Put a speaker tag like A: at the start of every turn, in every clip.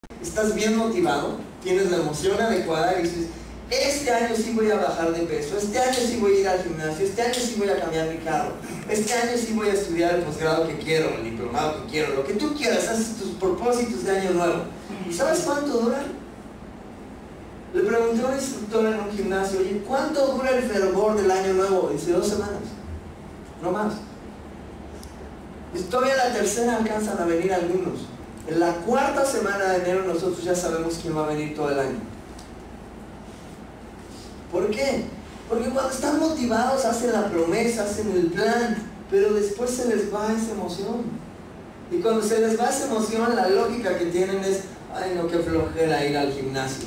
A: estás bien motivado, tienes la emoción adecuada y dices, este año sí voy a bajar de peso, este año sí voy a ir al gimnasio, este año sí voy a cambiar mi carro, este año sí voy a estudiar el posgrado que quiero, el diplomado que quiero, lo que tú quieras, haces tus propósitos de año nuevo. ¿Y sabes cuánto dura? Le pregunté a un instructor en un gimnasio, oye, ¿cuánto dura el fervor del año nuevo? Dice, 2 semanas, no más. Y todavía la tercera alcanzan a venir algunos. En la 4ª semana de enero nosotros ya sabemos quién va a venir todo el año. ¿Por qué? Porque cuando están motivados hacen la promesa, hacen el plan, pero después se les va esa emoción. Y cuando se les va esa emoción, la lógica que tienen es, ay no, qué flojera ir al gimnasio.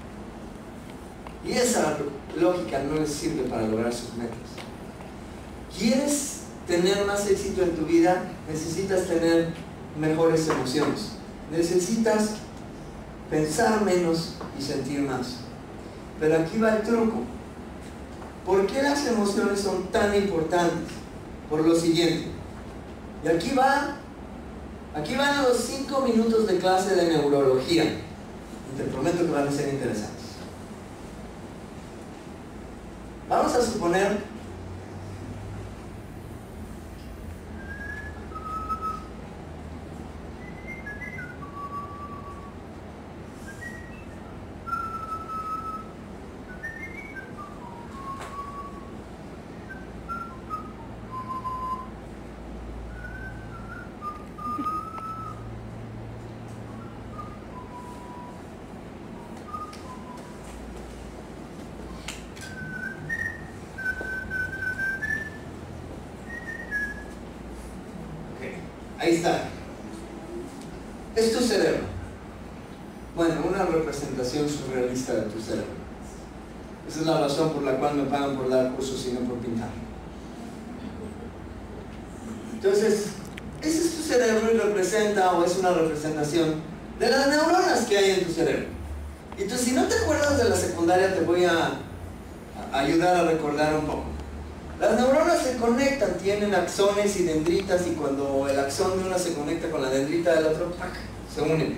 A: Y esa lógica no les sirve para lograr sus metas. ¿Quieres tener más éxito en tu vida? Necesitas tener mejores emociones. Necesitas pensar menos y sentir más. Pero aquí va el truco. ¿Por qué las emociones son tan importantes? Por lo siguiente. Y aquí van los 5 minutos de clase de neurología. Y te prometo que van a ser interesantes. Vamos a suponer ahí está. Es tu cerebro. Bueno, una representación surrealista de tu cerebro. Esa es la razón por la cual me pagan por dar cursos y no por pintar. Entonces, ese es tu cerebro y representa, o es una representación de las neuronas que hay en tu cerebro. Entonces, si no te acuerdas de la secundaria, te voy a ayudar a recordar un poco. Las neuronas se conectan, tienen axones y dendritas, y cuando el axón de una se conecta con la dendrita del otro, ¡pac!, se unen.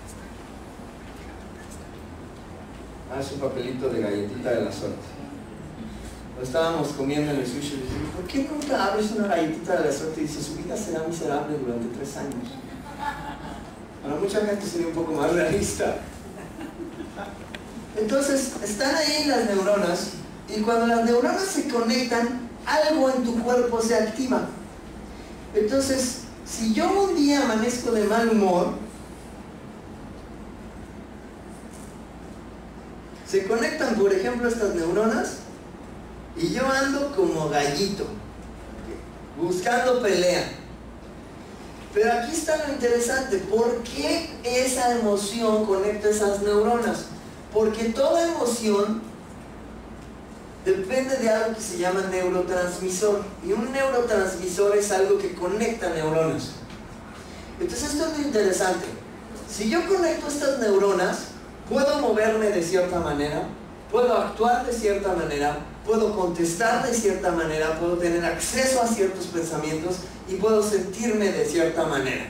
A: Es un papelito de galletita de la suerte. Lo estábamos comiendo en el sushi y le dije, ¿por qué nunca abres una galletita de la suerte? Y dice, su vida será miserable durante 3 años. Para mucha gente sería un poco más realista. Entonces, están ahí las neuronas, y cuando las neuronas se conectan, algo en tu cuerpo se activa. Entonces, si yo un día amanezco de mal humor, se conectan, por ejemplo, estas neuronas, y yo ando como gallito, buscando pelea. Pero aquí está lo interesante. ¿Por qué esa emoción conecta esas neuronas? Porque toda emoción depende de algo que se llama neurotransmisor. Y un neurotransmisor es algo que conecta neuronas. Entonces esto es lo interesante. Si yo conecto estas neuronas, puedo moverme de cierta manera, puedo actuar de cierta manera, puedo contestar de cierta manera, puedo tener acceso a ciertos pensamientos y puedo sentirme de cierta manera.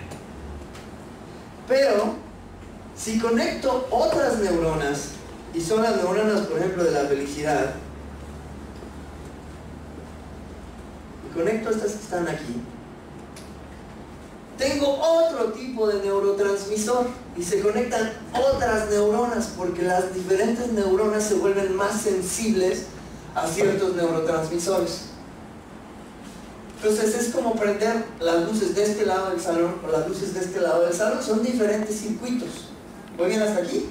A: Pero si conecto otras neuronas, y son las neuronas, por ejemplo, de la felicidad, y conecto estas que están aquí, tengo otro tipo de neurotransmisor y se conectan otras neuronas, porque las diferentes neuronas se vuelven más sensibles a ciertos neurotransmisores. Entonces es como prender las luces de este lado del salón o las luces de este lado del salón, son diferentes circuitos. ¿Voy bien hasta aquí?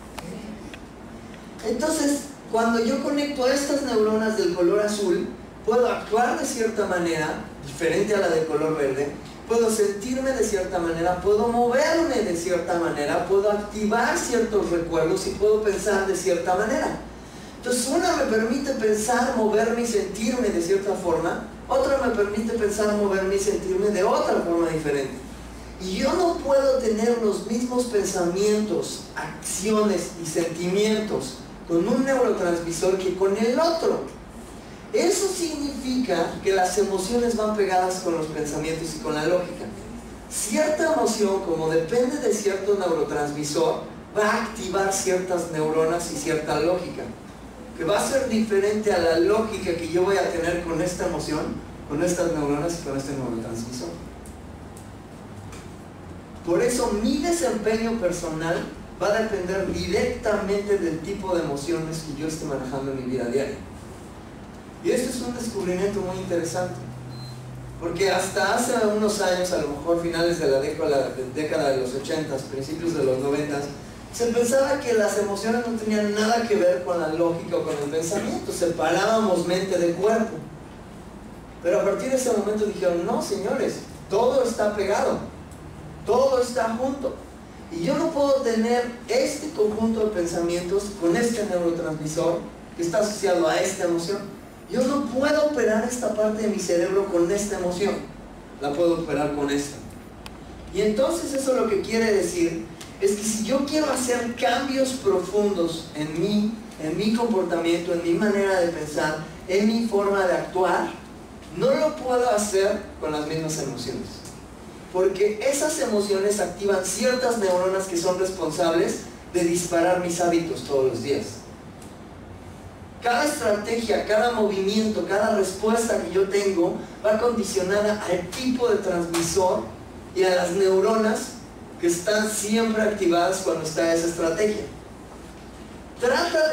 A: Entonces, cuando yo conecto a estas neuronas del color azul, puedo actuar de cierta manera, diferente a la de color verde, puedo sentirme de cierta manera, puedo moverme de cierta manera, puedo activar ciertos recuerdos y puedo pensar de cierta manera. Entonces, una me permite pensar, moverme y sentirme de cierta forma, otra me permite pensar, moverme y sentirme de otra forma diferente. Y yo no puedo tener los mismos pensamientos, acciones y sentimientos con un neurotransmisor que con el otro. Eso significa que las emociones van pegadas con los pensamientos y con la lógica. cierta emoción, como depende de cierto neurotransmisor, va a activar ciertas neuronas y cierta lógica, que va a ser diferente a la lógica que yo voy a tener con esta emoción, con estas neuronas y con este neurotransmisor. Por eso mi desempeño personal va a depender directamente del tipo de emociones que yo esté manejando en mi vida diaria. Y esto es un descubrimiento muy interesante, porque hasta hace unos años, a lo mejor finales de la década de los 80, principios de los 90, se pensaba que las emociones no tenían nada que ver con la lógica o con el pensamiento, separábamos mente de cuerpo. Pero a partir de ese momento dijeron, no señores, todo está pegado, todo está junto. Y yo no puedo tener este conjunto de pensamientos con este neurotransmisor que está asociado a esta emoción. Yo no puedo operar esta parte de mi cerebro con esta emoción, la puedo operar con esta. Y entonces eso lo que quiere decir es que si yo quiero hacer cambios profundos en mi comportamiento, en mi manera de pensar, en mi forma de actuar, no lo puedo hacer con las mismas emociones. Porque esas emociones activan ciertas neuronas que son responsables de disparar mis hábitos todos los días. Cada estrategia, cada movimiento, cada respuesta que yo tengo va condicionada al tipo de transmisor y a las neuronas que están siempre activadas cuando está esa estrategia. Trata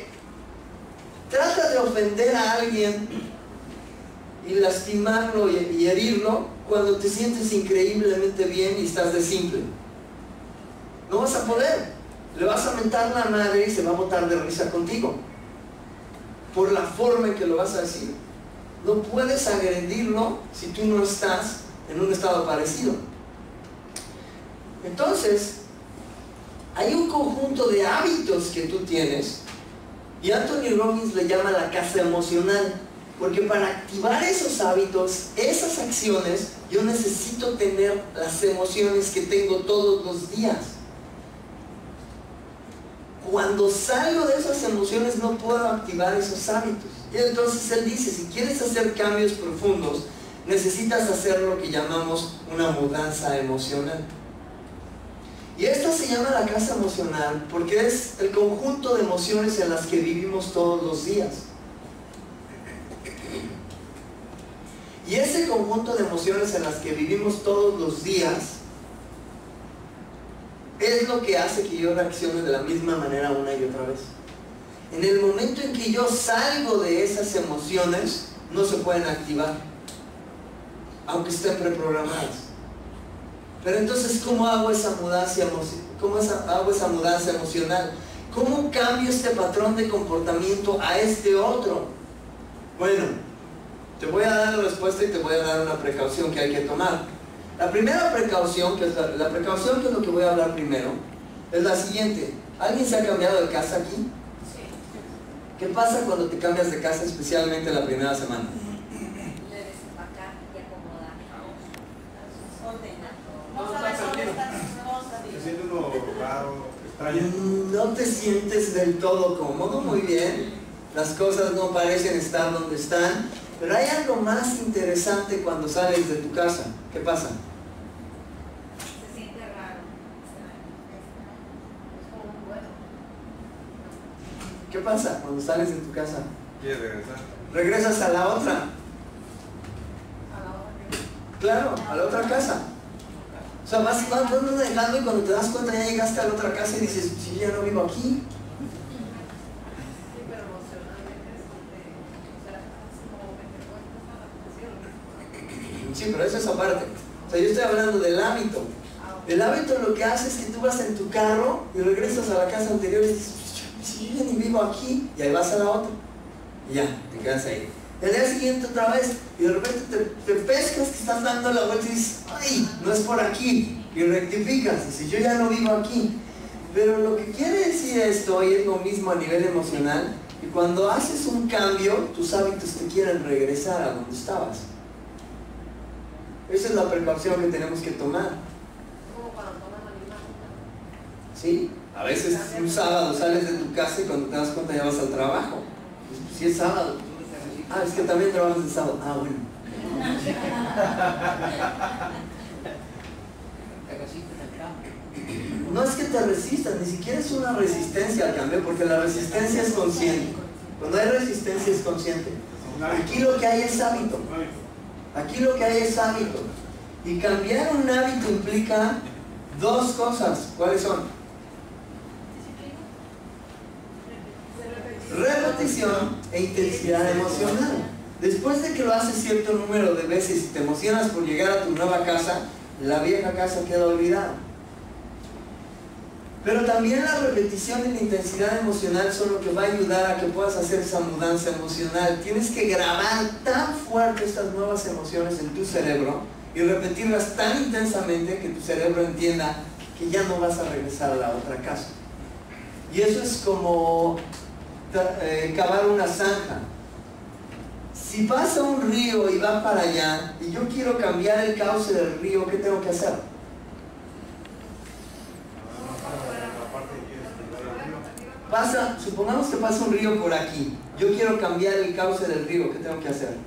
A: de ofender a alguien y lastimarlo y herirlo cuando te sientes increíblemente bien y estás de simple. No vas a poder. Le vas a mentar la madre y se va a botar de risa contigo por la forma en que lo vas a decir. No puedes agredirlo si tú no estás en un estado parecido. Entonces, hay un conjunto de hábitos que tú tienes, y Anthony Robbins le llama la casa emocional, porque para activar esos hábitos, esas acciones, yo necesito tener las emociones que tengo todos los días. Cuando salgo de esas emociones no puedo activar esos hábitos. Y entonces él dice, si quieres hacer cambios profundos, necesitas hacer lo que llamamos una mudanza emocional. Y esta se llama la casa emocional porque es el conjunto de emociones en las que vivimos todos los días. Y ese conjunto de emociones en las que vivimos todos los días es lo que hace que yo reaccione de la misma manera una y otra vez. En el momento en que yo salgo de esas emociones, no se pueden activar, aunque estén preprogramadas. Pero entonces, ¿cómo hago esa mudanza emocional? ¿Cómo cambio este patrón de comportamiento a este otro? Bueno, te voy a dar la respuesta y te voy a dar una precaución que hay que tomar. La primera precaución, que es la precaución que es lo que voy a hablar primero, es la siguiente. ¿Alguien se ha cambiado de casa aquí?
B: Sí.
A: ¿Qué pasa cuando te cambias de casa, especialmente la primera semana?
B: Le desempacar y acomodar. Ordenar.
C: No
B: sabes
C: está
B: dónde
C: perdido.
B: están tus cosas.
C: Se siente uno raro, extraño.
A: No te sientes del todo cómodo, muy bien. Las cosas no parecen estar donde están. Pero hay algo más interesante cuando sales de tu casa. ¿Qué pasa?
B: Se siente raro. Es como un vuelo.
A: ¿Qué pasa cuando sales de tu casa?
C: ¿Quieres regresar?
A: Regresas a la otra.
B: A la hora.
A: Claro, a la otra casa. O sea, vas manejando y cuando te das cuenta ya llegaste a la otra casa y dices, sí, ya no vivo aquí.
B: Sí, pero emocionalmente es así como que te cuentas a la presión.
A: Sí, pero eso es aparte. O sea, yo estoy hablando del hábito. El hábito lo que hace es que tú vas en tu carro y regresas a la casa anterior y dices, sí, yo ya ni vivo aquí. Y ahí vas a la otra. Y ya, te quedas ahí. El día siguiente otra vez y de repente te pescas que estás dando la vuelta y dices, ay, no es por aquí. Y rectificas y dices, yo ya no vivo aquí. Pero lo que quiere decir esto, y es lo mismo a nivel emocional, que cuando haces un cambio, tus hábitos te quieren regresar a donde estabas. Esa es la precaución que tenemos que tomar.
B: Como cuando tomas la misma ruta.
A: ¿Sí? A veces un sábado sales de tu casa y cuando te das cuenta ya vas al trabajo. Pues, si es sábado. Ah, es que también trabajas el sábado. Ah, bueno. no es que te resistas, ni siquiera es una resistencia al cambio, porque la resistencia es consciente. Cuando hay resistencia es consciente. Aquí lo que hay es hábito. Aquí lo que hay es hábito. Y cambiar un hábito implica dos cosas. ¿Cuáles son? Repetición e intensidad emocional. Después de que lo haces cierto número de veces y te emocionas por llegar a tu nueva casa, la vieja casa queda olvidada. Pero también la repetición y la intensidad emocional son lo que va a ayudar a que puedas hacer esa mudanza emocional. Tienes que grabar tan fuerte estas nuevas emociones en tu cerebro y repetirlas tan intensamente que tu cerebro entienda que ya no vas a regresar a la otra casa. Y eso es como cavar una zanja. Si pasa un río y va para allá y yo quiero cambiar el cauce del río, ¿qué tengo que hacer? Supongamos que pasa un río por aquí. Yo quiero cambiar el cauce del río, ¿qué tengo que hacer?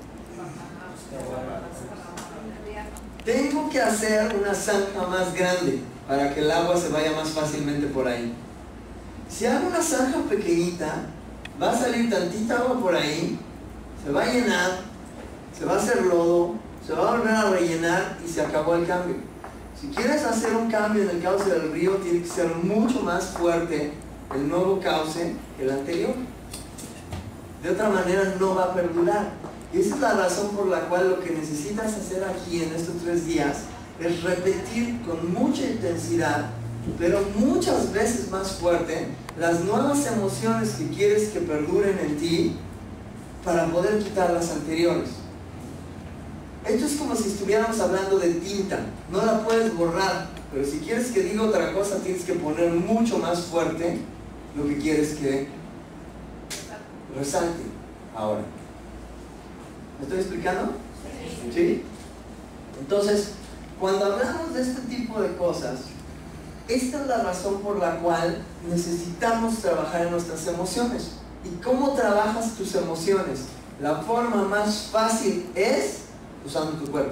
A: Tengo que hacer una zanja más grande para que el agua se vaya más fácilmente por ahí. Si hago una zanja pequeñita, va a salir tantita agua por ahí, se va a llenar, se va a hacer lodo, se va a volver a rellenar y se acabó el cambio. Si quieres hacer un cambio en el cauce del río, tiene que ser mucho más fuerte el nuevo cauce que el anterior. De otra manera no va a perdurar. Y esa es la razón por la cual lo que necesitas hacer aquí en estos 3 días es repetir con mucha intensidad, pero muchas veces más fuerte, las nuevas emociones que quieres que perduren en ti para poder quitar las anteriores. Esto es como si estuviéramos hablando de tinta. No la puedes borrar, pero si quieres que diga otra cosa, tienes que poner mucho más fuerte lo que quieres que resalte. Ahora, ¿me estoy explicando? ¿Sí? Entonces, cuando hablamos de este tipo de cosas, esta es la razón por la cual necesitamos trabajar en nuestras emociones. ¿Y cómo trabajas tus emociones? La forma más fácil es usando tu cuerpo.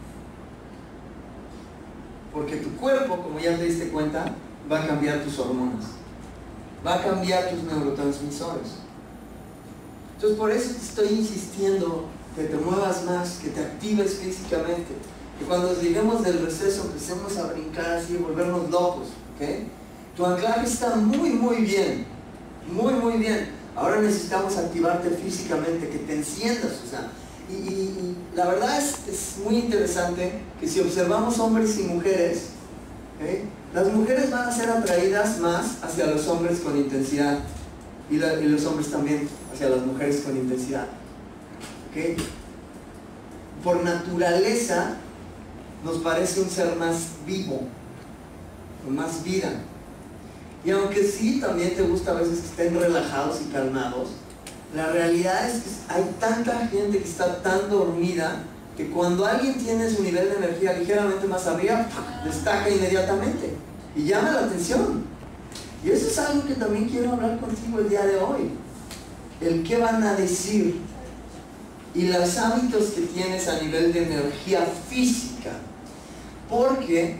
A: Porque tu cuerpo, como ya te diste cuenta, va a cambiar tus hormonas, va a cambiar tus neurotransmisores. Entonces por eso te estoy insistiendo que te muevas más, que te actives físicamente, que cuando lleguemos del receso empecemos a brincar así, a volvernos locos, ¿ok? Tu anclaje está muy bien, muy bien. Ahora necesitamos activarte físicamente, que te enciendas, o sea, y la verdad es muy interesante que si observamos hombres y mujeres, ¿okay? Las mujeres van a ser atraídas más hacia los hombres con intensidad y los hombres también hacia las mujeres con intensidad, ¿okay? Por naturaleza nos parece un ser más vivo, con más vida. Y aunque sí, también te gusta a veces que estén relajados y calmados, la realidad es que hay tanta gente que está tan dormida que cuando alguien tiene su nivel de energía ligeramente más arriba, destaca inmediatamente y llama la atención. Y eso es algo que también quiero hablar contigo el día de hoy. El qué van a decir y los hábitos que tienes a nivel de energía física. Porque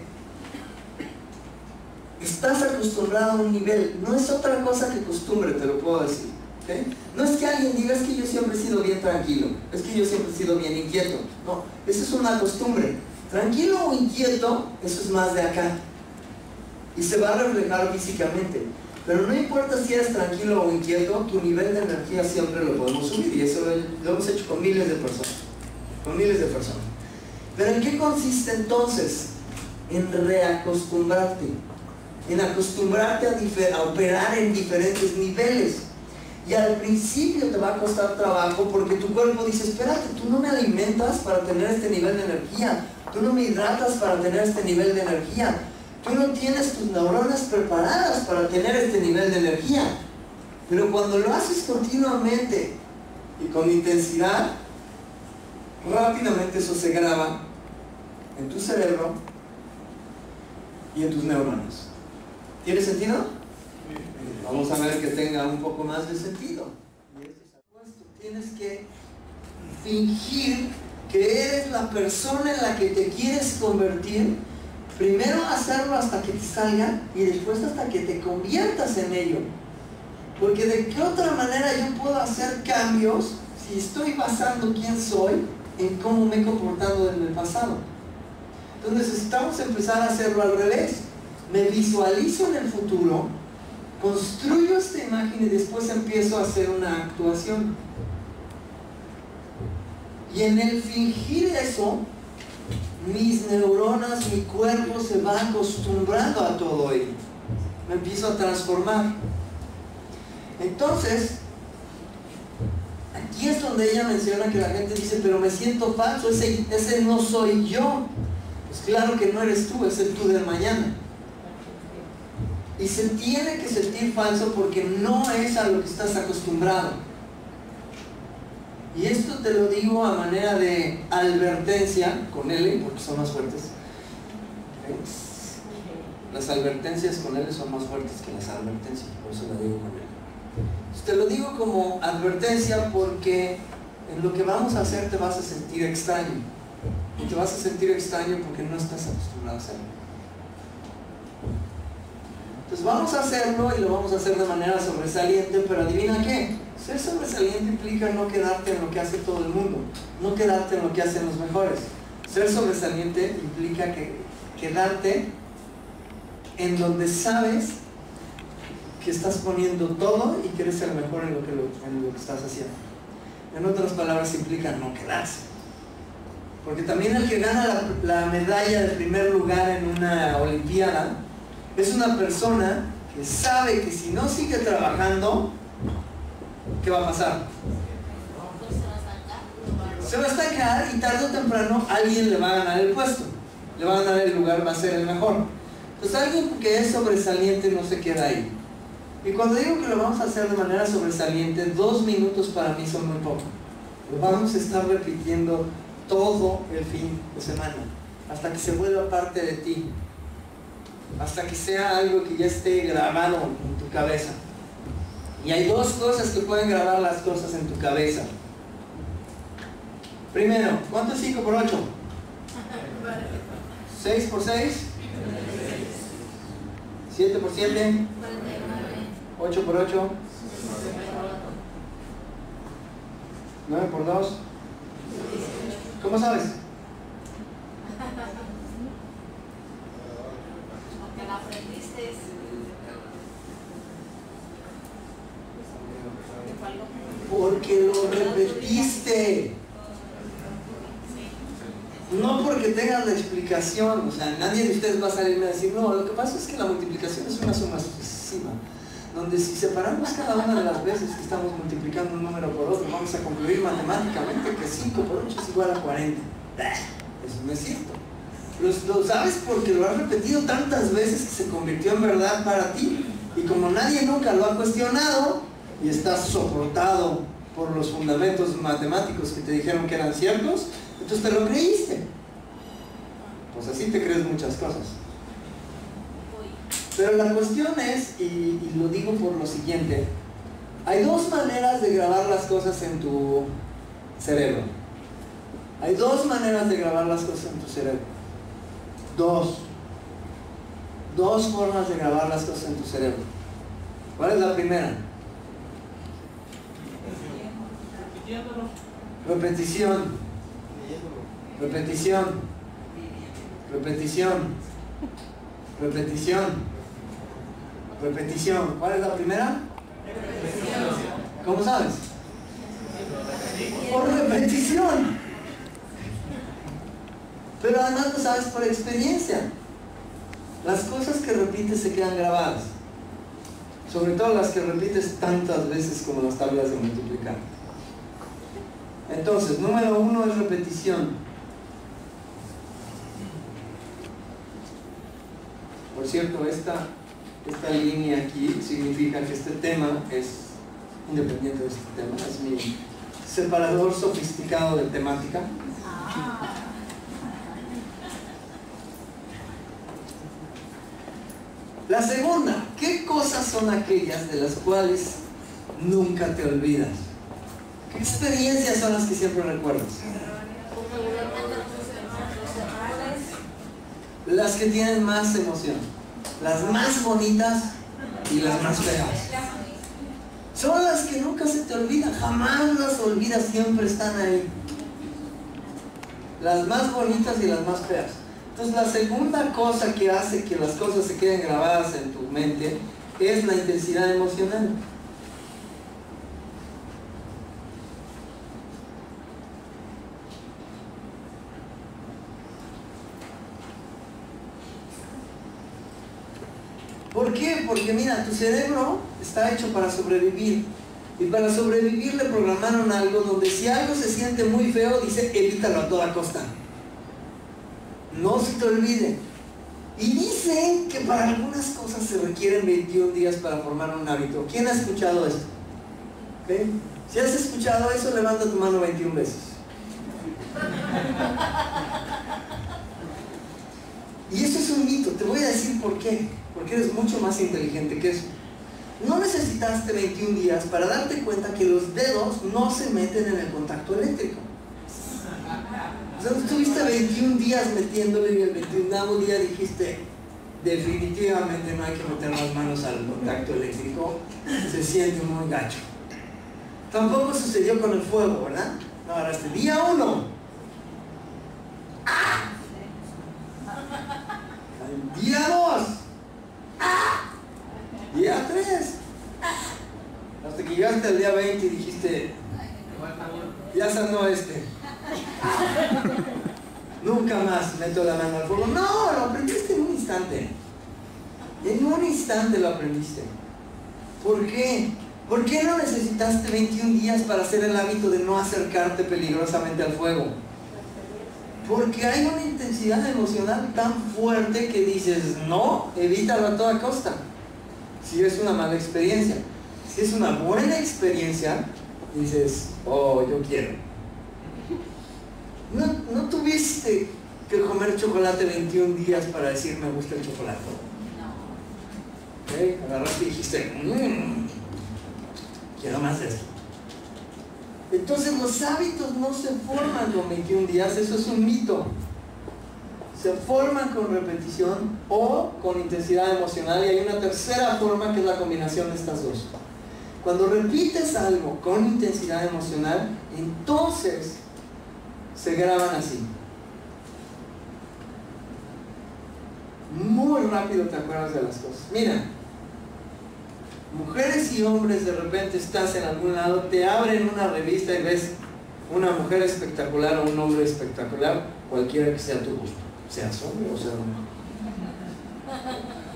A: estás acostumbrado a un nivel, no es otra cosa que costumbre, te lo puedo decir, ¿okay? No es que alguien diga, es que yo siempre he sido bien tranquilo, es que yo siempre he sido bien inquieto. No, eso es una costumbre. Tranquilo o inquieto, eso es más de acá y se va a reflejar físicamente. Pero no importa si eres tranquilo o inquieto, tu nivel de energía siempre lo podemos subir, y eso lo hemos hecho con miles de personas, Pero ¿en qué consiste entonces? En reacostumbrarte, en acostumbrarte a operar en diferentes niveles. Y al principio te va a costar trabajo porque tu cuerpo dice, espérate, tú no me alimentas para tener este nivel de energía, tú no me hidratas para tener este nivel de energía, tú no tienes tus neuronas preparadas para tener este nivel de energía. Pero cuando lo haces continuamente y con intensidad, rápidamente eso se graba en tu cerebro y en tus neuronas. ¿Tiene sentido? Vamos a ver que tenga un poco más de sentido. Tienes que fingir que eres la persona en la que te quieres convertir, Primero hacerlo hasta que te salga y después hasta que te conviertas en ello. Porque de qué otra manera yo puedo hacer cambios si estoy basando quién soy en cómo me he comportado en el pasado. Entonces necesitamos empezar a hacerlo al revés. Me visualizo en el futuro, construyo esta imagen y después empiezo a hacer una actuación. Y en el fingir eso, mis neuronas, mi cuerpo se va acostumbrando a todo ello. Me empiezo a transformar. Entonces, aquí es donde ella menciona que la gente dice, pero me siento falso, ese no soy yo. Pues claro que no eres tú, es el tú del mañana. Y se tiene que sentir falso porque no es a lo que estás acostumbrado. Y esto te lo digo a manera de advertencia, con L, porque son más fuertes. Las advertencias con L son más fuertes que las advertencias, por eso la digo con L. Te lo digo como advertencia porque en lo que vamos a hacer te vas a sentir extraño. Y te vas a sentir extraño porque no estás acostumbrado a hacerlo. Entonces vamos a hacerlo y lo vamos a hacer de manera sobresaliente, pero adivina qué. Ser sobresaliente implica no quedarte en lo que hace todo el mundo, no quedarte en lo que hacen los mejores. Ser sobresaliente implica quedarte en donde sabes que estás poniendo todo y que eres el mejor en lo que estás haciendo. En otras palabras, implica no quedarse. Porque también el que gana la medalla de primer lugar en una olimpiada es una persona que sabe que si no sigue trabajando, ¿qué va a pasar? Se va a estancar y tarde o temprano alguien le va a ganar el puesto, le va a ganar el lugar, va a ser el mejor. Entonces alguien que es sobresaliente no se queda ahí. Y cuando digo que lo vamos a hacer de manera sobresaliente, 2 minutos para mí son muy poco. Lo vamos a estar repitiendo todo el fin de semana, hasta que se vuelva parte de ti, hasta que sea algo que ya esté grabado en tu cabeza. Y hay 2 cosas que pueden grabar las cosas en tu cabeza. Primero, ¿cuánto es 5 por 8? 6 por 6, 7 por 7, 8 por 8, 9 por 2. ¿Cómo sabes?
B: Porque la aprendiste.
A: Porque lo repetiste. No porque tengas la explicación. O sea, nadie de ustedes va a salirme a decir, no, lo que pasa es que la multiplicación es una suma sucesiva, donde si separamos cada una de las veces que estamos multiplicando un número por otro, vamos a concluir matemáticamente que 5 por 8 es igual a 40. Eso no es cierto. Lo sabes porque lo has repetido tantas veces que se convirtió en verdad para ti. Y como nadie nunca lo ha cuestionado y estás soportado por los fundamentos matemáticos que te dijeron que eran ciertos, entonces te lo creíste. Pues así te crees muchas cosas. Pero la cuestión es, y lo digo por lo siguiente, hay 2 maneras de grabar las cosas en tu cerebro. Hay 2 maneras de grabar las cosas en tu cerebro. 2 formas de grabar las cosas en tu cerebro. ¿Cuál es la primera? Repetición. Repetición. Repetición. Repetición. Repetición. ¿Cuál es la primera? ¿Cómo sabes? Por repetición. Pero además lo sabes por experiencia. Las cosas que repites se quedan grabadas. Sobre todo las que repites tantas veces como las tablas de multiplicar. Entonces, número 1 es repetición. Por cierto, esta línea aquí significa que este tema es independiente de este tema. Es mi separador sofisticado de temática. La segunda, ¿qué cosas son aquellas de las cuales nunca te olvidas? ¿Qué experiencias son las que siempre recuerdas? Las que tienen más emoción, las más bonitas y las más feas. Son las que nunca se te olvidan, jamás las olvidas, siempre están ahí. Las más bonitas y las más feas. Entonces la segunda cosa que hace que las cosas se queden grabadas en tu mente es la intensidad emocional. ¿Por qué? Porque mira, tu cerebro está hecho para sobrevivir. Y para sobrevivir le programaron algo donde si algo se siente muy feo, dice evítalo a toda costa. No se te olvide. Y dicen que para algunas cosas se requieren 21 días para formar un hábito. ¿Quién ha escuchado esto? ¿Okay? Si has escuchado eso, levanta tu mano 21 veces. Y eso es un mito. Te voy a decir por qué. Porque eres mucho más inteligente que eso. No necesitaste 21 días para darte cuenta que los dedos no se meten en el contacto eléctrico. O sea, estuviste 21 días metiéndole y el 21º día dijiste, definitivamente no hay que meter las manos al contacto eléctrico, se siente muy gacho. Tampoco sucedió con el fuego, ¿verdad? No, ahora este día 1. ¡Ah! Día 2. ¡Ah! Día 3. ¡Ah! Hasta que llegaste al día 20 y dijiste, ya sanó este. Nunca más meto la mano al fuego. No, lo aprendiste en un instante. En un instante lo aprendiste. ¿Por qué? ¿Por qué no necesitaste 21 días para hacer el hábito de no acercarte peligrosamente al fuego? Porque hay una intensidad emocional tan fuerte que dices, no, evítalo a toda costa. Si es una mala experiencia. Si es una buena experiencia, dices, oh, yo quiero. No tuviste que comer chocolate 21 días para decir me gusta el chocolate. No. ¿Okay? Agarraste y dijiste, quiero más de esto. Entonces los hábitos no se forman con 21 días, eso es un mito. Se forman con repetición o con intensidad emocional, y hay una tercera forma que es la combinación de estas dos. Cuando repites algo con intensidad emocional, entonces se graban así. Muy rápido te acuerdas de las cosas. Mira, mujeres y hombres, de repente estás en algún lado, te abren una revista y ves una mujer espectacular o un hombre espectacular, cualquiera que sea tu gusto, seas hombre o seas mujer.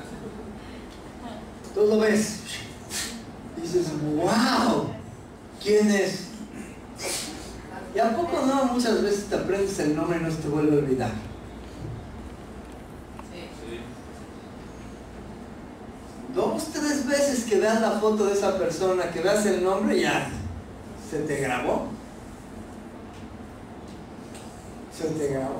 A: Tú lo ves, dices, wow, ¿quién es? Y a poco no, muchas veces te aprendes el nombre y no se te vuelve a olvidar. Dos, tres veces que veas la foto de esa persona, que veas el nombre, ya se te grabó. Se te grabó.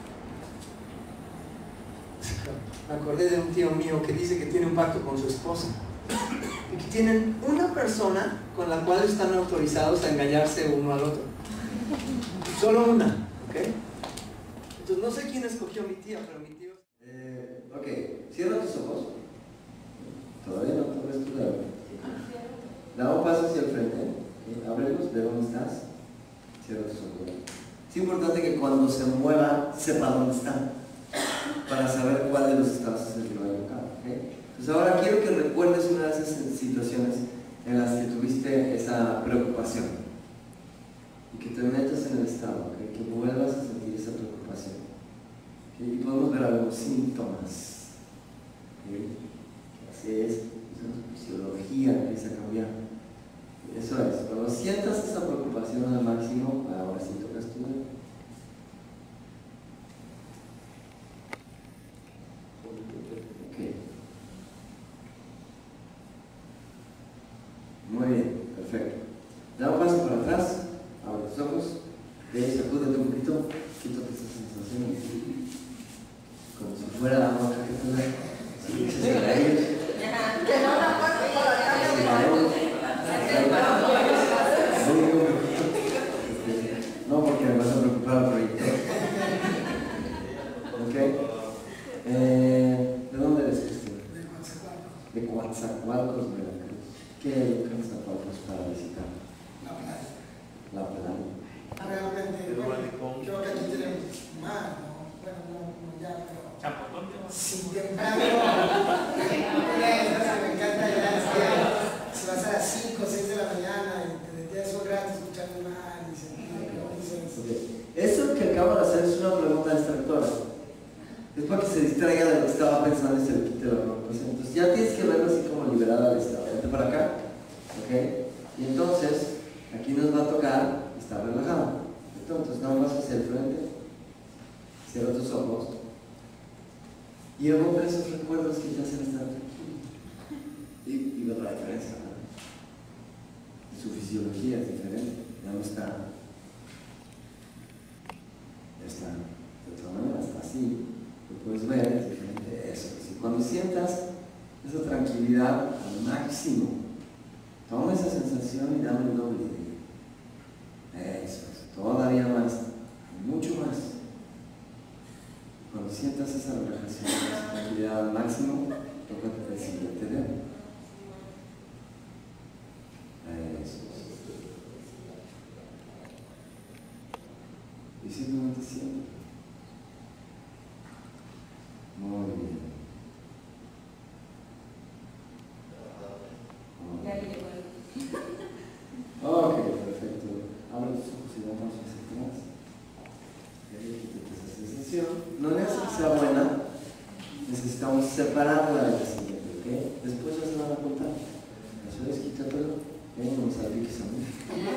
A: Me acordé de un tío mío que dice que tiene un pacto con su esposa y que tienen una persona con la cual están autorizados a engañarse uno al otro. Solo una, ¿ok? Entonces no sé quién escogió mi tía, pero mi tío... ok, cierra tus ojos. Todavía no puedes tu dedo. Da un paso hacia el frente. ¿Okay? Ábrelos, ve dónde estás. Cierra tus ojos. Es importante que cuando se mueva, sepa dónde está, para saber cuál de los estados es el que va a evocar. ¿Okay? Entonces ahora quiero que recuerdes una de esas situaciones en las que tuviste esa preocupación. Y que te metas en el estado, ¿okay? Que vuelvas a sentir esa preocupación. ¿Okay? Y podemos ver algunos síntomas. ¿Okay? Así es, tu fisiología empieza a cambiar. Eso es, cuando sientas esa preocupación al máximo, ahora sí tocas tu dedo. Ok. Muy bien, perfecto. Da un paso para atrás, abre tus ojos, sacúdete un poquito, quítate esa sensación como si fuera la boca que te da. Sí, échase a ellos. No, porque me vas a preocupar al proyecto. ¿Ok?
D: ¿Qué alcanza para visitar?
E: La playa.
D: La playa.
E: Realmente, bueno, creo que aquí tenemos mar, ¿no? Bueno, no ya, pero si temprano, me encanta ya, si vas a las 5 o 6 de la mañana y te detienes un rato escuchando el mar y sentir lo que dices.
D: Okay. Eso que acabo de hacer es una pregunta distractora. Es para que se distraiga de lo que estaba pensando y se le quite la preocupación. Entonces ya tienes que verlo así como liberada al estado. Vente para acá. ¿Ok? Y entonces, aquí nos va a tocar estar relajado. Entonces, no vas hacia el frente. Cierra tus ojos. Y evoca esos recuerdos que te hacen estar tranquilo. Y ves la diferencia, ¿no? Su fisiología es diferente. Ya no está. Ya está. De otra manera, está así. Lo puedes ver, es diferente. Eso. Y cuando sientas esa tranquilidad al máximo, toma esa sensación y dame el doble de eso. Todavía más. Mucho más. Cuando sientas esa relajación, esa tranquilidad al máximo, tócate el siguiente dedo. Eso. Y simplemente siente. Muy bien. Ok, perfecto. Abre tus ojos y vamos hacia atrás. Quítate esa sensación. No necesita que sea buena. Necesitamos separarla de la siguiente, ¿ok? Después ya se van a contar. Eso es, quítatelo. No me salpiques a mí.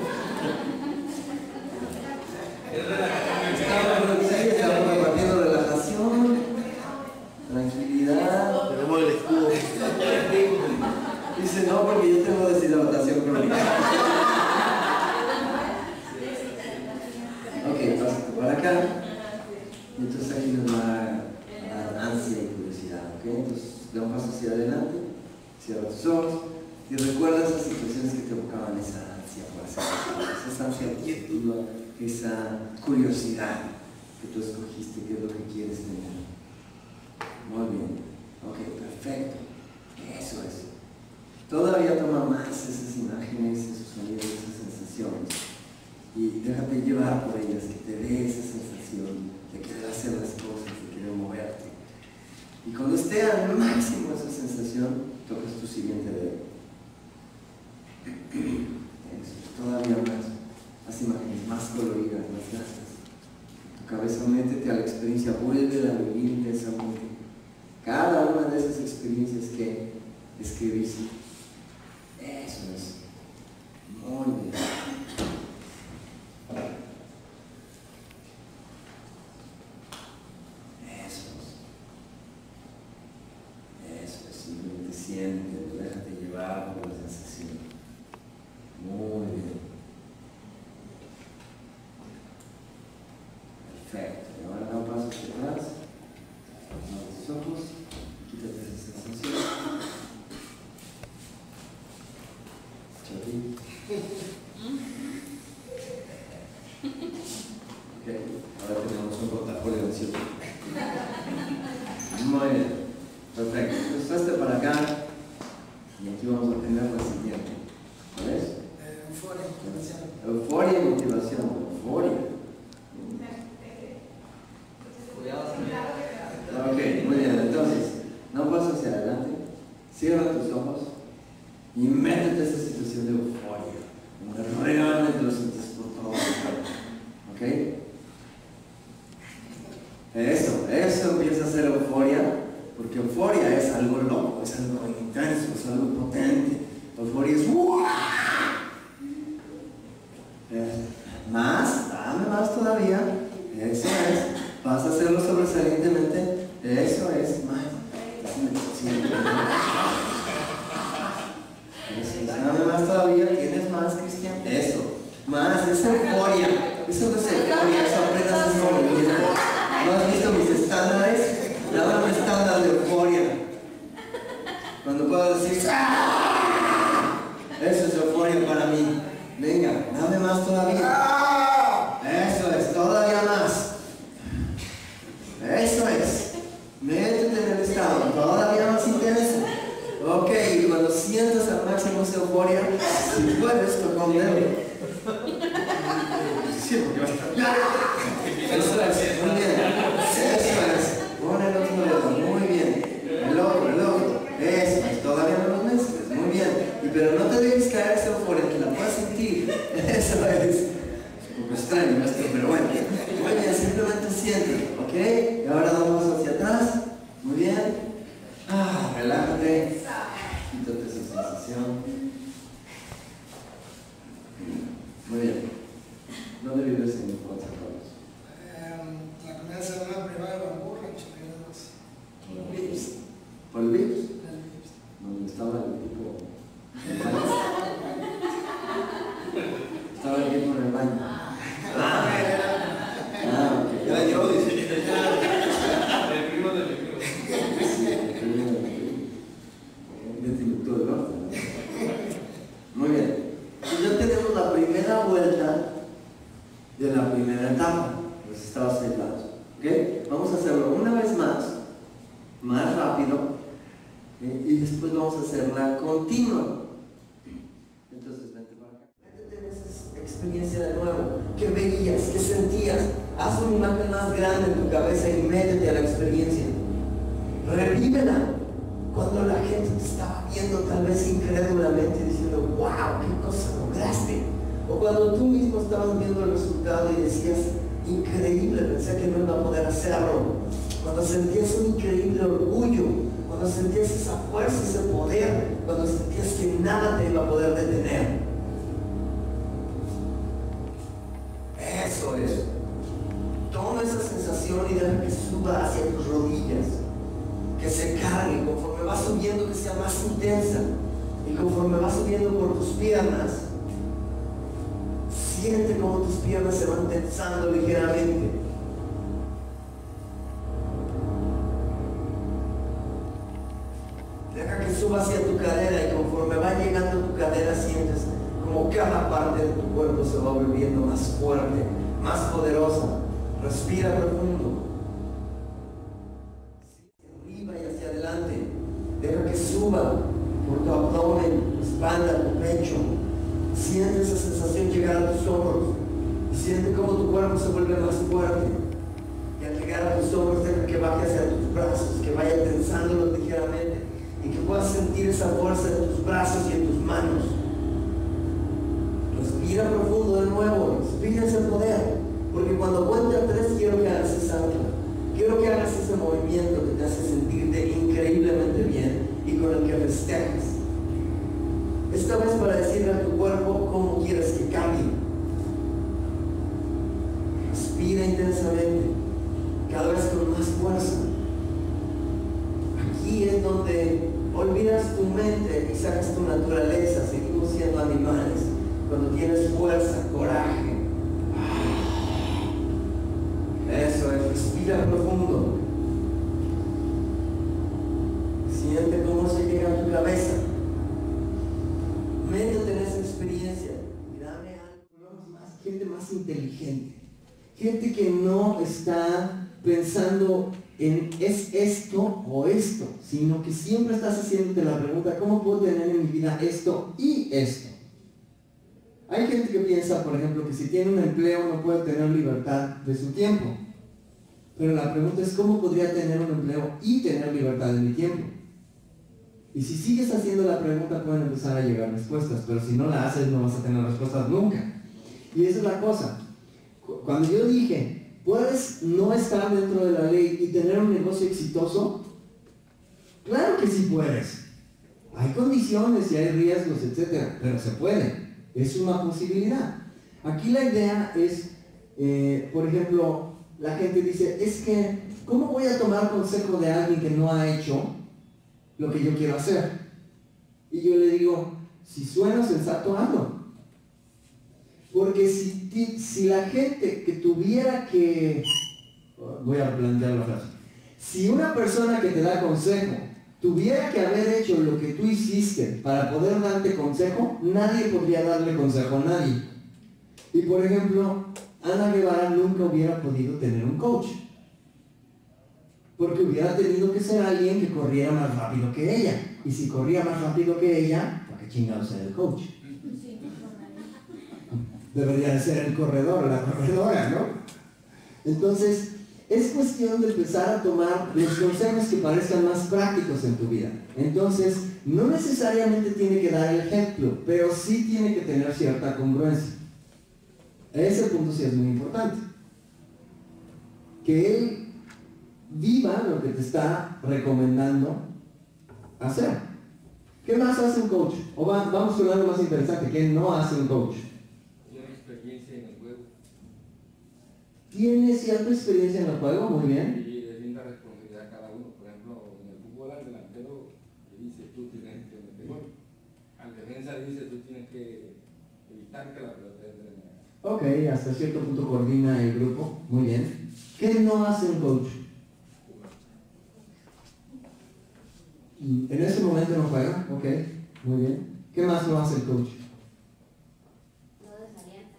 D: Estamos repartiendo relajación, tranquilidad.
F: Tenemos el escudo.
D: Dice no, porque yo tengo deshidratación crónica. Ok, pásate para acá. Y entonces aquí nos va a dar ansia y curiosidad, ¿ok? Entonces da un paso hacia adelante, cierra tus ojos y recuerda esas situaciones que te evocaban esa ansia por hacer las cosas, esa ansia activa, esa curiosidad que tú escogiste, qué es lo que quieres tener. Muy bien, ok, perfecto, eso es. Todavía toma más esas imágenes, esos sonidos, esas sensaciones y déjate llevar por ellas, que te dé esa sensación de querer hacer las cosas, de querer moverte. Y cuando esté al máximo esa sensación, tocas tu siguiente dedo. Eso, todavía más. Haz imágenes más coloridas, más grandes. Tu cabeza, métete a la experiencia, vuelve a vivir intensamente cada una de esas experiencias que escribiste. Eso es. Muy bien. Eso es, simplemente siente, déjate llevar por la sensación. Muy bien. Perfecto. Y ahora da un paso hacia atrás. Abre tus ojos. Quítate esa sensación. Chapi. Ok, ahora tenemos un portafolio ansioso. Muy bien. Perfecto. Entonces hazte para acá y aquí vamos a tener la siguiente. ¿Ves?
E: Euforia y motivación.
D: Euforia y motivación. Euforia. Ok, muy bien. Entonces, no pases hacia adelante, cierra tus ojos y métete a esa situación de euforia, donde realmente lo sientes por todo el cuerpo. ¿Ok? Eso empieza a ser euforia, porque euforia es algo loco, es algo intenso, es algo potente. Euforia es ¡uah! Más, dame más todavía. Eso es. Vas a hacerlo sobresalientemente. Eso es. Más. Eso, dame más todavía. ¿Tienes más, Cristian? Eso. Más, es euforia. Eso no es euforia, eso apenas es euforia. ¿No has visto mis estándares? Dame un estándar de euforia. Cuando puedo decir ¡ah! Eso es euforia para mí. Venga, dame más todavía. Eso es, todavía más. Eso es. Métete en el estado, todavía más intenso. Ok, y cuando sientas al hacemos euforia, si puedes, toca un dedo. Sí, porque va a estar. Eso es, muy bien. Eso es. Pon el otro dedo, muy bien. El otro. Eso es, todavía no lo mezcles, muy bien. Pero no te dejes caer esa euforia, que la puedas sentir. Eso es. Un poco extraño esto, pero bueno. Muy bien, simplemente siente, ¿ok? Y ahora vamos hacia atrás. Muy bien. Relájate. Quítate esa sensación. Muy bien. ¿Dónde vives en Juan Carlos?
E: La primera semana privada de Bambú, Rancho Piedras.
D: ¿Por el Vips? ¿Dónde estaba el tipo? Estaba el tipo en el baño. Ok.
A: Ya yo, dice.
C: El primo del primo.
D: Sí, el primo del Timbuktu del Norte, ¿no? Muy bien. Y ya tenemos la primera vuelta de la primera etapa, los estados aislados. ¿Ok? Vamos a hacerlo una vez más rápido, y después vamos a hacerla continua. Entonces, vente para acá. Métete en esa experiencia de nuevo. ¿Qué veías? ¿Qué sentías? Haz una imagen más grande en tu cabeza y métete a la experiencia. Revívela. Cuando la gente te estaba viendo tal vez incrédulamente diciendo, wow, qué cosa lograste. O cuando tú mismo estabas viendo el resultado y decías, increíble, pensé que no iba a poder hacerlo. Cuando sentías un increíble orgullo, cuando sentías esa fuerza, ese poder, cuando sentías que nada te iba a poder detener. Eso es. Toma esa sensación y deja que suba hacia tus rodillas, que se cargue conforme va subiendo, que sea más intensa, y conforme va subiendo por tus piernas, siente como tus piernas se van tensando ligeramente. Deja que suba hacia tu cadera, y conforme va llegando a tu cadera sientes como cada parte de tu cuerpo se va volviendo más fuerte, más poderosa. Respira profundo. Hacia arriba y hacia adelante. Deja que suba por tu abdomen, tu espalda, tu pecho. Siente esa sensación llegar a tus hombros. Y siente cómo tu cuerpo se vuelve más fuerte. Y al llegar a tus hombros, deja que baje hacia tus brazos, que vaya tensándolos ligeramente. Y que puedas sentir esa fuerza en tus brazos y en tus manos. Respira profundo de nuevo. Respira ese poder. Porque cuando cuente a 3 quiero que hagas esa ancla. Quiero que hagas ese movimiento que te hace sentirte increíblemente bien y con el que festejas. Esta vez para decirle a tu cuerpo cómo quieres que cambie. Respira intensamente, cada vez con más fuerza. Aquí es donde olvidas tu mente y sacas tu naturaleza. Seguimos siendo animales. Cuando tienes fuerza, coraje. Eso es, respira profundo. Siente cómo se llega a tu cabeza. Métete en esa experiencia. Y dame algo más, gente más inteligente. Gente que no está pensando en es esto o esto, sino que siempre estás haciéndote la pregunta, ¿cómo puedo tener en mi vida esto y esto? Hay gente que piensa, por ejemplo, que si tiene un empleo no puede tener libertad de su tiempo. Pero la pregunta es, ¿cómo podría tener un empleo y tener libertad de mi tiempo? Y si sigues haciendo la pregunta pueden empezar a llegar respuestas, pero si no la haces no vas a tener respuestas nunca. Y esa es la cosa. Cuando yo dije, ¿puedes no estar dentro de la ley y tener un negocio exitoso? Claro que sí puedes. Hay condiciones y hay riesgos, etc. Pero se puede. Es una posibilidad. Aquí la idea es, por ejemplo, la gente dice, es que, ¿cómo voy a tomar consejo de alguien que no ha hecho lo que yo quiero hacer? Y yo le digo, si suena sensato, hazlo. Porque si la gente que tuviera que... Voy a plantear la frase. Si una persona que te da consejo tuviera que haber hecho lo que tú hiciste para poder darte consejo, nadie podría darle consejo a nadie. Y por ejemplo, Ana Guevara nunca hubiera podido tener un coach. Porque hubiera tenido que ser alguien que corriera más rápido que ella. Y si corría más rápido que ella, ¿para qué
F: qué chingados es el coach? Debería de ser el corredor o la corredora, ¿no? Entonces, es cuestión de empezar a tomar los consejos que parezcan más prácticos en tu vida. Entonces, no necesariamente tiene que dar el ejemplo, pero sí tiene que tener cierta congruencia. Ese punto sí es muy importante. Que él viva lo que te está recomendando hacer. ¿Qué más hace un coach? O vamos con algo más interesante, ¿qué no hace un coach?
C: Tiene experiencia en el juego.
F: Tiene cierta experiencia en el juego, muy bien.
C: Y le brinda responsabilidad a cada uno. Por ejemplo, en el fútbol al delantero le dice tú tienes que meter gol. Al defensa le dice tú tienes que evitar que la pelota entre en el...
F: Ok, hasta cierto punto coordina el grupo, muy bien. ¿Qué no hace un coach? En ese momento no juega, ok, muy bien. ¿Qué más no hace el coach?
G: No desalienta.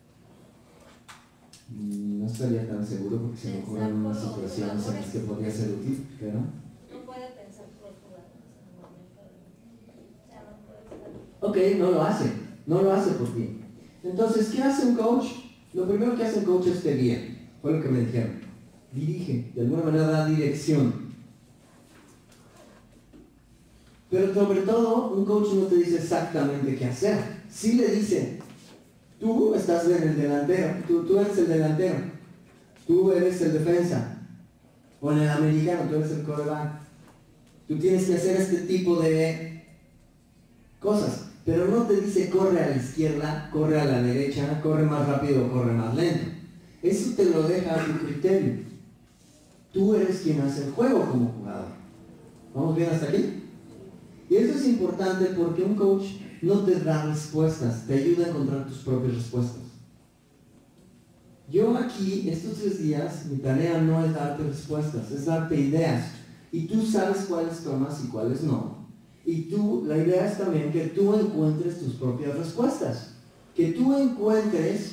F: No estaría tan seguro porque se me ocurren unas situaciones en las que podría ser útil, pero...
G: No puede pensar por los jugadores en el momento de... O sea, no puede estar...
F: Ok, no lo hace por ti. Entonces, ¿qué hace un coach? Lo primero que hace un coach es te guía, fue lo que me dijeron. Dirige, de alguna manera da dirección. Pero sobre todo, un coach no te dice exactamente qué hacer. Sí le dice, tú estás en el delantero, tú eres el delantero, tú eres el defensa, o en el americano, tú eres el quarterback. Tú tienes que hacer este tipo de cosas, pero no te dice corre a la izquierda, corre a la derecha, corre más rápido o corre más lento. Eso te lo deja a tu criterio. Tú eres quien hace el juego como jugador. ¿Vamos bien hasta aquí? Y eso es importante porque un coach no te da respuestas, te ayuda a encontrar tus propias respuestas. Yo aquí, estos 3 días, mi tarea no es darte respuestas, es darte ideas. Y tú sabes cuáles tomas y cuáles no. Y la idea es también que tú encuentres tus propias respuestas. Que tú encuentres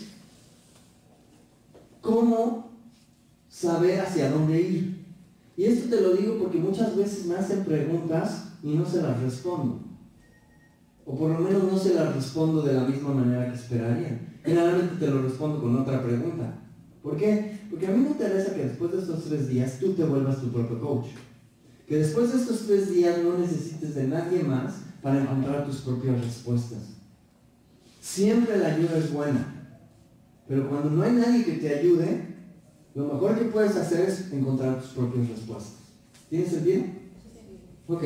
F: cómo saber hacia dónde ir. Y esto te lo digo porque muchas veces me hacen preguntas y no se las respondo. O por lo menos no se las respondo de la misma manera que esperaría. Generalmente te lo respondo con otra pregunta. ¿Por qué? Porque a mí me interesa que después de estos 3 días tú te vuelvas tu propio coach. Que después de estos 3 días no necesites de nadie más para encontrar tus propias respuestas. Siempre la ayuda es buena. Pero cuando no hay nadie que te ayude, lo mejor que puedes hacer es encontrar tus propias respuestas. ¿Tiene sentido? Ok.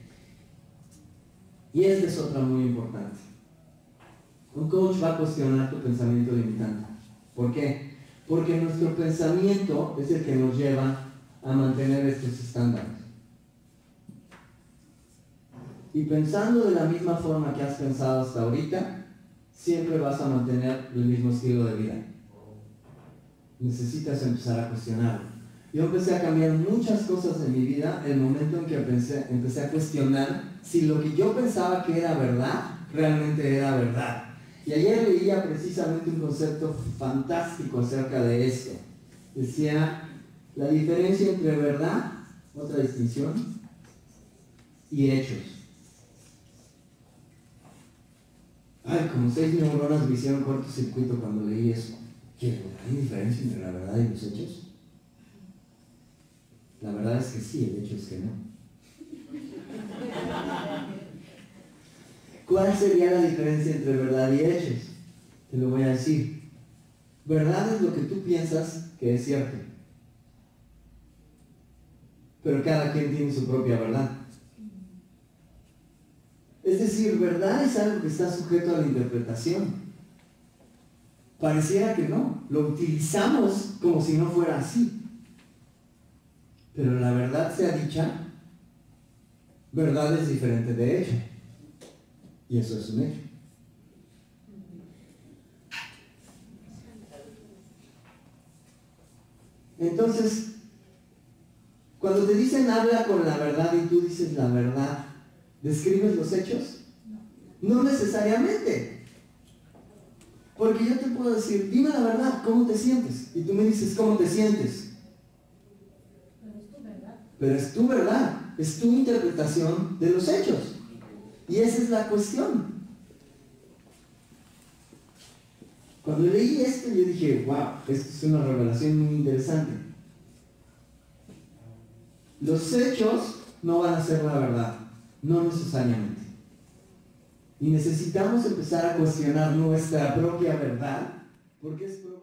F: Y esta es otra muy importante. Un coach va a cuestionar tu pensamiento limitante. ¿Por qué? Porque nuestro pensamiento es el que nos lleva a mantener estos estándares. Y pensando de la misma forma que has pensado hasta ahorita, siempre vas a mantener el mismo estilo de vida. Necesitas empezar a cuestionarlo. Yo empecé a cambiar muchas cosas en mi vida el momento en que empecé a cuestionar si lo que yo pensaba que era verdad, realmente era verdad. Y ayer leía precisamente un concepto fantástico acerca de esto. Decía, la diferencia entre verdad, otra distinción, y hechos. Ay, como 6 neuronas me hicieron cortocircuito cuando leí eso. ¿Qué? ¿Hay diferencia entre la verdad y los hechos? La verdad es que sí, el hecho es que no. ¿Cuál sería la diferencia entre verdad y hechos? Te lo voy a decir. Verdad es lo que tú piensas que es cierto. Pero cada quien tiene su propia verdad. Es decir, verdad es algo que está sujeto a la interpretación. Pareciera que no. Lo utilizamos como si no fuera así. Pero la verdad sea dicha, verdad es diferente de hecho. Y eso es un hecho. Entonces, cuando te dicen habla con la verdad y tú dices la verdad, ¿describes los hechos? No necesariamente. Porque yo te puedo decir, dime la verdad, ¿cómo te sientes? Y tú me dices, ¿cómo te sientes? Pero es tu verdad, es tu interpretación de los hechos. Y esa es la cuestión. Cuando leí esto yo dije, wow, esto es una revelación muy interesante. Los hechos no van a ser la verdad, no necesariamente. Y necesitamos empezar a cuestionar nuestra propia verdad, porque es